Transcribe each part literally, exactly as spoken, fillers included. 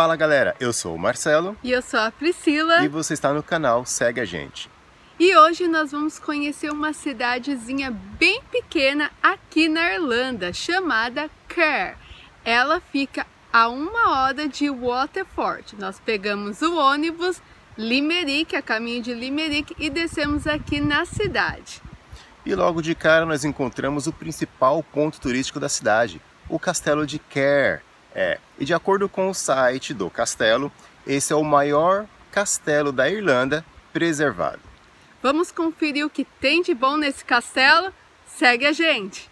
Fala galera, eu sou o Marcelo. E eu sou a Priscila. E você está no canal Segue a Gente. E hoje nós vamos conhecer uma cidadezinha bem pequena aqui na Irlanda, chamada Cahir. Ela fica a uma hora de Waterford. Nós pegamos o ônibus Limerick, a caminho de Limerick, e descemos aqui na cidade. E logo de cara nós encontramos o principal ponto turístico da cidade, o Castelo de Cahir. É, e de acordo com o site do castelo, esse é o maior castelo da Irlanda preservado. Vamos conferir o que tem de bom nesse castelo? Segue a gente!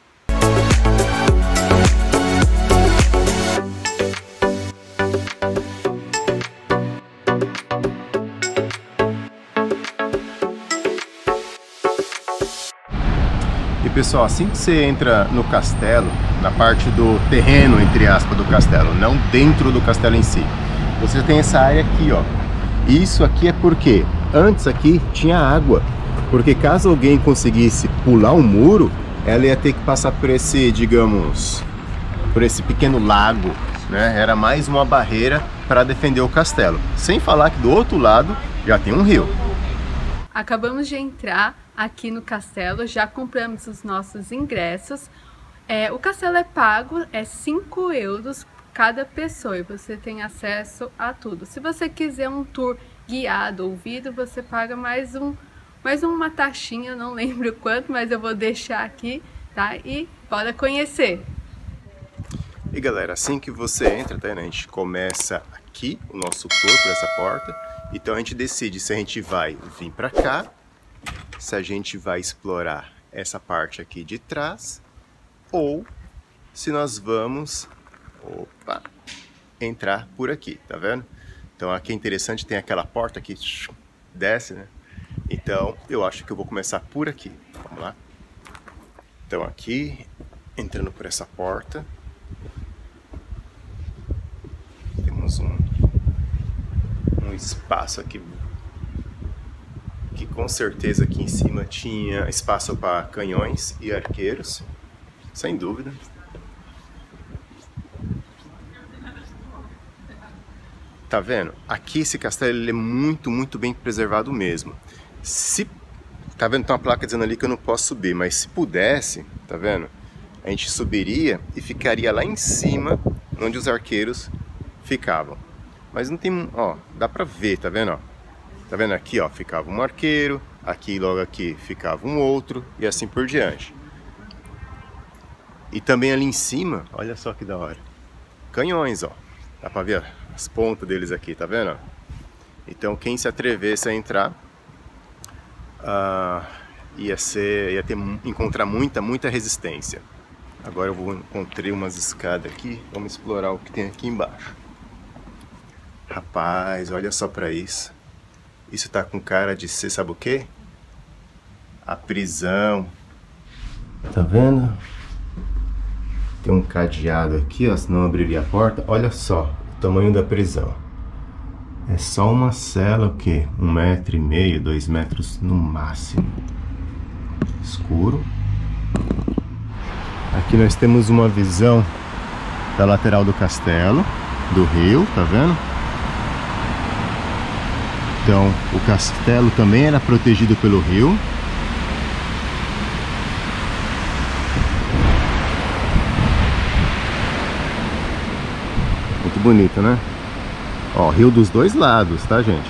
E pessoal, assim que você entra no castelo, na parte do terreno, entre aspas, do castelo, não dentro do castelo em si, você tem essa área aqui, ó. Isso aqui é porque antes aqui tinha água, porque caso alguém conseguisse pular um muro, ela ia ter que passar por esse, digamos, por esse pequeno lago, né? Era mais uma barreira para defender o castelo. Sem falar que do outro lado já tem um rio. Acabamos de entrar aqui no castelo, já compramos os nossos ingressos. É, o castelo é pago, é cinco euros cada pessoa e você tem acesso a tudo. Se você quiser um tour guiado, ouvido, você paga mais, um, mais uma taxinha, não lembro quanto, mas eu vou deixar aqui, tá? E bora conhecer! E galera, assim que você entra, tá, né, a gente começa aqui o nosso tour por essa porta. Então a gente decide se a gente vai vir para cá, se a gente vai explorar essa parte aqui de trás, ou se nós vamos, opa, entrar por aqui, tá vendo? Então aqui é interessante, tem aquela porta que desce, né? Então eu acho que eu vou começar por aqui, vamos lá? Então aqui, entrando por essa porta, temos um um espaço aqui que com certeza aqui em cima tinha espaço para canhões e arqueiros, sem dúvida. Tá vendo? Aqui esse castelo ele é muito, muito bem preservado mesmo. Se tá vendo, tem uma placa dizendo ali que eu não posso subir, mas se pudesse, tá vendo? A gente subiria e ficaria lá em cima, onde os arqueiros ficavam. Mas não tem, ó, dá pra ver, tá vendo, ó? Tá vendo aqui, ó, ficava um arqueiro, aqui logo aqui ficava um outro e assim por diante. E também ali em cima, olha só que da hora, canhões, ó. Dá pra ver as pontas deles aqui, tá vendo, ó? Então quem se atrevesse a entrar uh, ia ser, ia ter, encontrar muita, muita resistência. Agora eu vou encontrar umas escadas aqui, vamos explorar o que tem aqui embaixo. Rapaz, olha só pra isso. Isso tá com cara de ser, sabe o quê? A prisão. Tá vendo? Tem um cadeado aqui, ó, senão eu abriria a porta. Olha só o tamanho da prisão. É só uma cela, o quê? Um metro e meio, dois metros no máximo. Escuro. Aqui nós temos uma visão da lateral do castelo, do rio, tá vendo? Então, o castelo também era protegido pelo rio. Muito bonito, né? Ó, rio dos dois lados, tá, gente?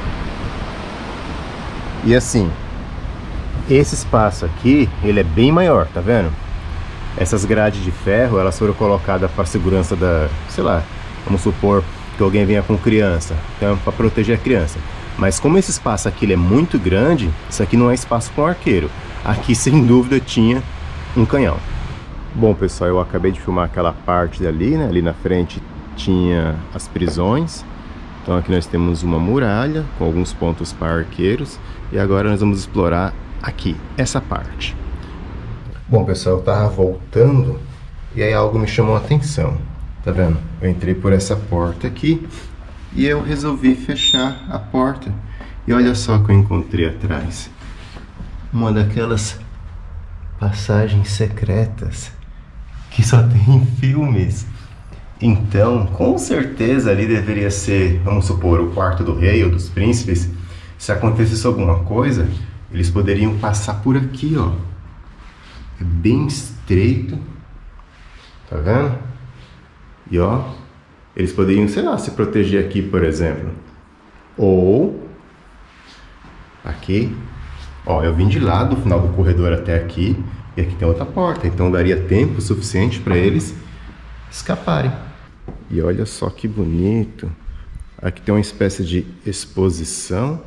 E assim, esse espaço aqui, ele é bem maior, tá vendo? Essas grades de ferro, elas foram colocadas para segurança da, sei lá, vamos supor que alguém venha com criança, então para proteger a criança. Mas como esse espaço aqui ele é muito grande, isso aqui não é espaço para um arqueiro. Aqui sem dúvida tinha um canhão. Bom pessoal, eu acabei de filmar aquela parte dali, né? Ali na frente tinha as prisões. Então aqui nós temos uma muralha com alguns pontos para arqueiros. E agora nós vamos explorar aqui, essa parte. Bom pessoal, eu tava voltando e aí algo me chamou a atenção. Tá vendo? Eu entrei por essa porta aqui e eu resolvi fechar a porta. E olha só o que eu encontrei atrás. Uma daquelas passagens secretas que só tem em filmes. Então, com certeza ali deveria ser, vamos supor, o quarto do rei ou dos príncipes. Se acontecesse alguma coisa, eles poderiam passar por aqui, ó. É bem estreito. Tá vendo? E ó, eles poderiam, sei lá, se proteger aqui, por exemplo. Ou aqui, ó, eu vim de lá do final do corredor até aqui, e aqui tem outra porta, então daria tempo suficiente para eles escaparem. E olha só que bonito. Aqui tem uma espécie de exposição.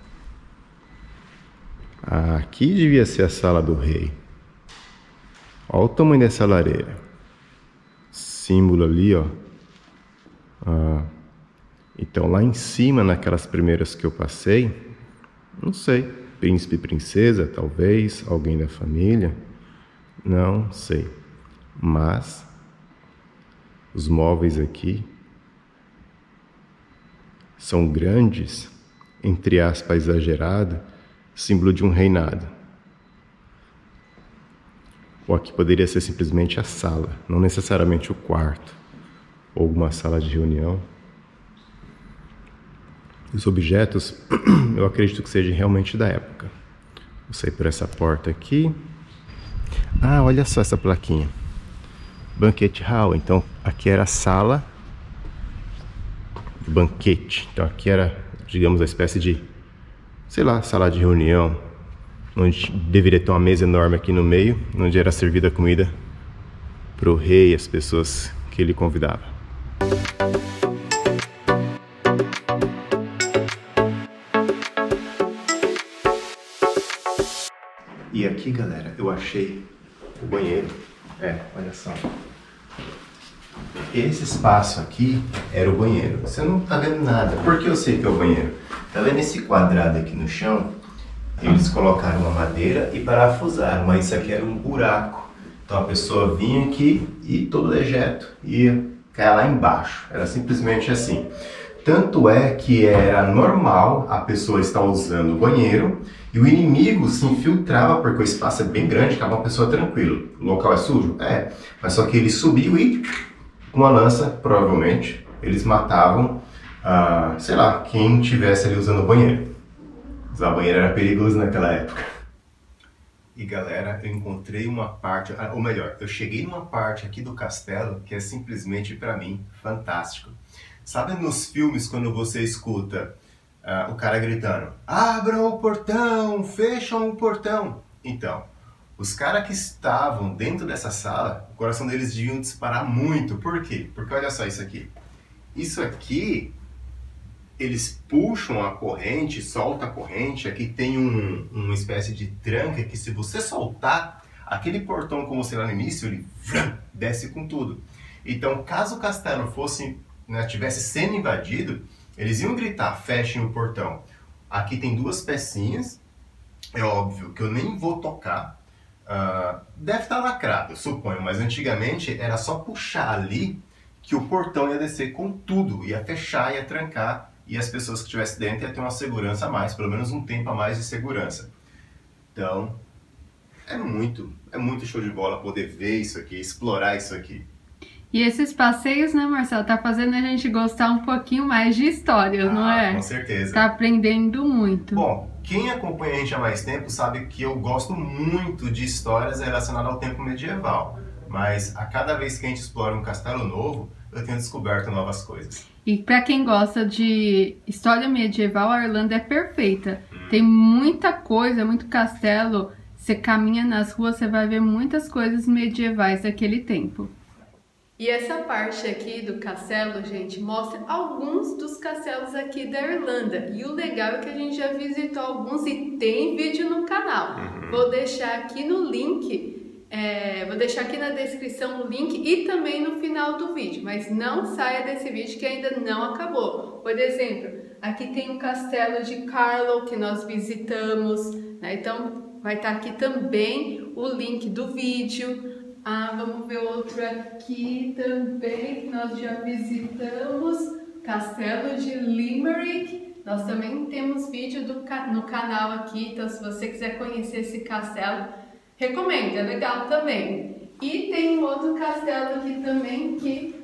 Ah, aqui devia ser a sala do rei. Olha o tamanho dessa lareira. Símbolo ali, ó. Ah, então lá em cima, naquelas primeiras que eu passei, não sei, príncipe e princesa, talvez, alguém da família, não sei. Mas os móveis aqui são grandes, entre aspas, exagerado, símbolo de um reinado. Ou aqui poderia ser simplesmente a sala, não necessariamente o quarto, ou uma sala de reunião. Os objetos, eu acredito que sejam realmente da época. Vou sair por essa porta aqui. Ah, olha só essa plaquinha. Banquete Hall. Então, aqui era a sala de banquete. Então, aqui era, digamos, a espécie de, sei lá, sala de reunião, onde deveria ter uma mesa enorme aqui no meio, onde era servida comida para o rei e as pessoas que ele convidava. E aqui, galera, eu achei o banheiro. É, olha só. Esse espaço aqui era o banheiro. Você não tá vendo nada. Por que eu sei que é o banheiro? Tá vendo esse quadrado aqui no chão? Eles colocaram uma madeira e parafusaram, mas isso aqui era um buraco. Então a pessoa vinha aqui e todo dejeto ia cair lá embaixo. Era simplesmente assim. Tanto é que era normal a pessoa estar usando o banheiro e o inimigo se infiltrava, porque o espaço é bem grande, ficava uma pessoa tranquila. O local é sujo? É. Mas só que ele subiu e, com uma lança, provavelmente, eles matavam, ah, sei lá, quem estivesse ali usando o banheiro. Usar banheiro era perigoso naquela época. E galera, eu encontrei uma parte, ou melhor, eu cheguei numa parte aqui do castelo que é simplesmente, pra mim, fantástico. Sabe nos filmes quando você escuta uh, o cara gritando: abram o portão, fecham o portão? Então, os caras que estavam dentro dessa sala, o coração deles deviam disparar muito. Por quê? Porque olha só isso aqui. Isso aqui, eles puxam a corrente, soltam a corrente. Aqui tem um, uma espécie de tranca que, se você soltar, aquele portão, como você lá no início, ele vrum, desce com tudo. Então, caso o castelo fosse, né, tivesse sendo invadido, eles iam gritar: fechem o portão. Aqui tem duas pecinhas, é óbvio que eu nem vou tocar, uh, deve estar lacrado, eu suponho, mas antigamente era só puxar ali que o portão ia descer com tudo, ia fechar, ia trancar, e as pessoas que estivessem dentro iam ter uma segurança a mais, pelo menos um tempo a mais de segurança. Então, é muito, é muito show de bola poder ver isso aqui, explorar isso aqui. E esses passeios, né, Marcelo, tá fazendo a gente gostar um pouquinho mais de história, ah, não é? Com certeza. Tá aprendendo muito. Bom, quem acompanha a gente há mais tempo sabe que eu gosto muito de histórias relacionadas ao tempo medieval. Mas a cada vez que a gente explora um castelo novo, eu tenho descoberto novas coisas. E para quem gosta de história medieval, a Irlanda é perfeita. Hum. Tem muita coisa, muito castelo. Você caminha nas ruas, você vai ver muitas coisas medievais daquele tempo. E essa parte aqui do castelo, gente, mostra alguns dos castelos aqui da Irlanda. E o legal é que a gente já visitou alguns e tem vídeo no canal. Uhum. Vou deixar aqui no link, é, vou deixar aqui na descrição o link e também no final do vídeo. Mas não saia desse vídeo que ainda não acabou. Por exemplo, aqui tem o castelo de Carlow que nós visitamos, né? Então vai estar aqui também o link do vídeo. Ah, vamos ver outro aqui também, que nós já visitamos, Castelo de Limerick. Nós também temos vídeo do, no canal aqui, então se você quiser conhecer esse castelo, recomendo, é legal também. E tem um outro castelo aqui também que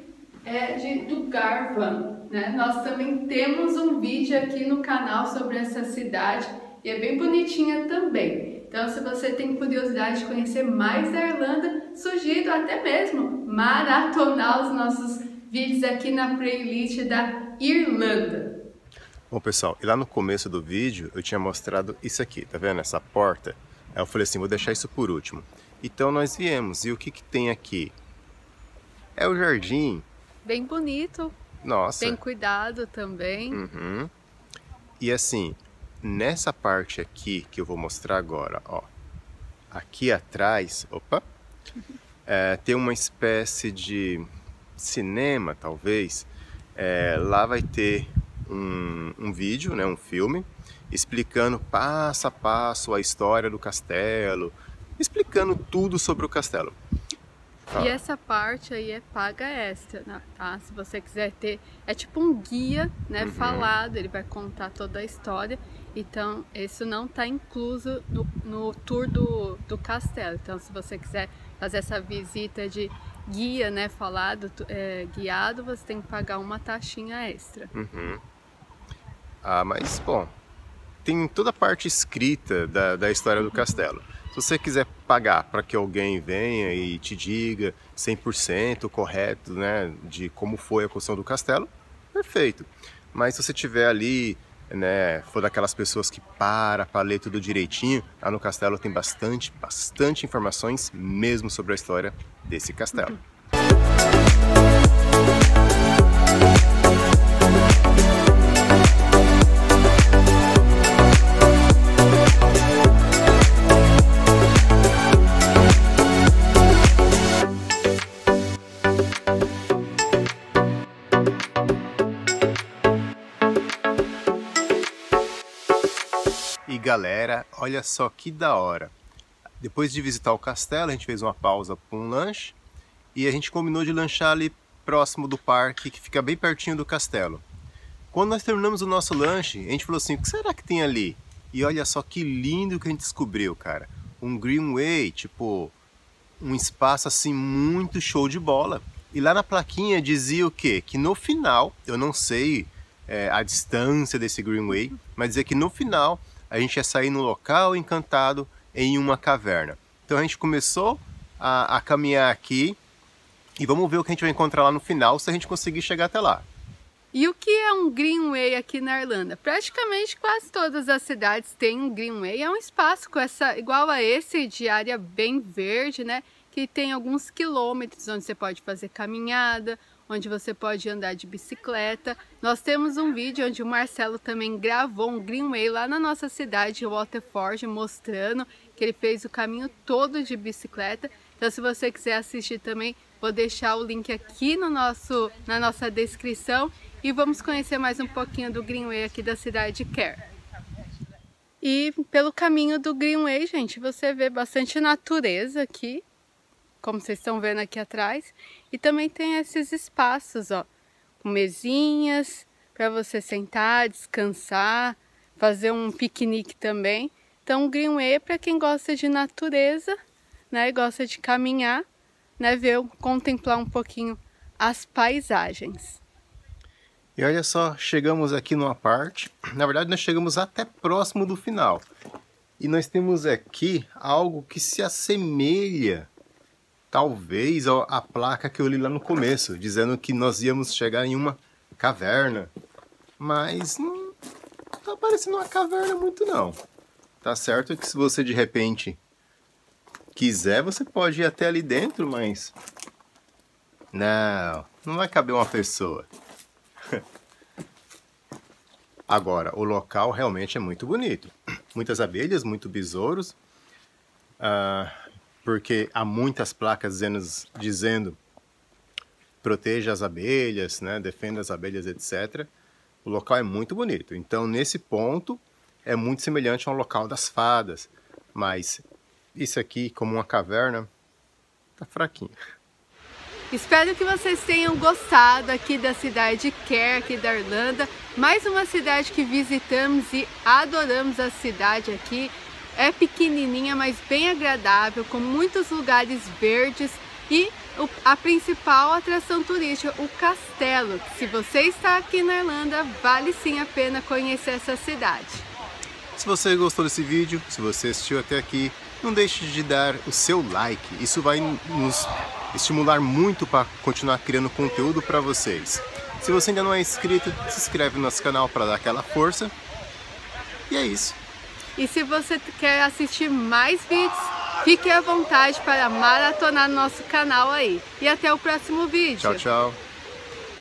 é de, do Garvan, né? Nós também temos um vídeo aqui no canal sobre essa cidade e é bem bonitinha também. Então, se você tem curiosidade de conhecer mais da Irlanda, sugiro até mesmo maratonar os nossos vídeos aqui na playlist da Irlanda. Bom, pessoal, e lá no começo do vídeo eu tinha mostrado isso aqui, tá vendo? Essa porta. Aí eu falei assim, vou deixar isso por último. Então nós viemos, e o que que tem aqui? É o jardim. Bem bonito. Nossa. Bem cuidado também. Uhum. E assim, nessa parte aqui que eu vou mostrar agora, ó. Aqui atrás, opa, é, tem uma espécie de cinema, talvez. É, lá vai ter um, um vídeo, né, um filme, explicando passo a passo a história do castelo, explicando tudo sobre o castelo. Tá. E essa parte aí é paga extra, né? Tá? Se você quiser ter, é tipo um guia, né, uhum. falado, ele vai contar toda a história. Então, isso não está incluso no, no tour do, do castelo. Então, se você quiser fazer essa visita de guia, né, falado, é, guiado, você tem que pagar uma taxinha extra. Uhum. Ah, mas, bom, tem toda a parte escrita da, da história do castelo. Se você quiser pagar para que alguém venha e te diga cem por cento correto, né, de como foi a construção do castelo, perfeito. Mas se você tiver ali, né, for daquelas pessoas que para para ler tudo direitinho, lá no castelo tem bastante, bastante informações mesmo sobre a história desse castelo. E galera, olha só que da hora. Depois de visitar o castelo, a gente fez uma pausa para um lanche e a gente combinou de lanchar ali próximo do parque, que fica bem pertinho do castelo. Quando nós terminamos o nosso lanche, a gente falou assim, o que será que tem ali? E olha só que lindo que a gente descobriu, cara. Um greenway, tipo, um espaço assim muito show de bola. E lá na plaquinha dizia o quê? Que no final, eu não sei é, a distância desse greenway, mas dizia que no final a gente ia sair no local encantado em uma caverna. Então a gente começou a, a caminhar aqui e vamos ver o que a gente vai encontrar lá no final, se a gente conseguir chegar até lá. E o que é um greenway aqui na Irlanda? Praticamente quase todas as cidades têm um greenway. É um espaço com essa, igual a esse, de área bem verde, né? Que tem alguns quilômetros onde você pode fazer caminhada, onde você pode andar de bicicleta. Nós temos um vídeo onde o Marcelo também gravou um greenway lá na nossa cidade, Waterford, mostrando que ele fez o caminho todo de bicicleta. Então, se você quiser assistir também, vou deixar o link aqui no nosso, na nossa descrição. E vamos conhecer mais um pouquinho do greenway aqui da cidade de Cahir. E pelo caminho do greenway, gente, você vê bastante natureza aqui, como vocês estão vendo aqui atrás. E também tem esses espaços, ó, com mesinhas para você sentar, descansar, fazer um piquenique também. Então, o greenway é para quem gosta de natureza, né, gosta de caminhar, né, ver, contemplar um pouquinho as paisagens. E olha só, chegamos aqui numa parte, na verdade nós chegamos até próximo do final. E nós temos aqui algo que se assemelha, talvez, à placa que eu li lá no começo, dizendo que nós íamos chegar em uma caverna. Mas não tá parecendo uma caverna muito não. Tá certo que se você de repente quiser, você pode ir até ali dentro, mas... Não, não vai caber uma pessoa. Agora, o local realmente é muito bonito. Muitas abelhas, muito besouros, uh, porque há muitas placas dizendo, dizendo proteja as abelhas, né, defenda as abelhas, etcétera. O local é muito bonito. Então, nesse ponto, é muito semelhante ao local das fadas. Mas isso aqui, como uma caverna, tá fraquinho. Espero que vocês tenham gostado aqui da cidade de Cahir, aqui da Irlanda. Mais uma cidade que visitamos e adoramos a cidade aqui. É pequenininha, mas bem agradável, com muitos lugares verdes. E o, a principal atração turística, o castelo. Se você está aqui na Irlanda, vale sim a pena conhecer essa cidade. Se você gostou desse vídeo, se você assistiu até aqui, não deixe de dar o seu like. Isso vai nos estimular muito para continuar criando conteúdo para vocês. Se você ainda não é inscrito, se inscreve no nosso canal para dar aquela força. E é isso. E se você quer assistir mais vídeos, fique à vontade para maratonar no nosso canal aí. E até o próximo vídeo. Tchau, tchau.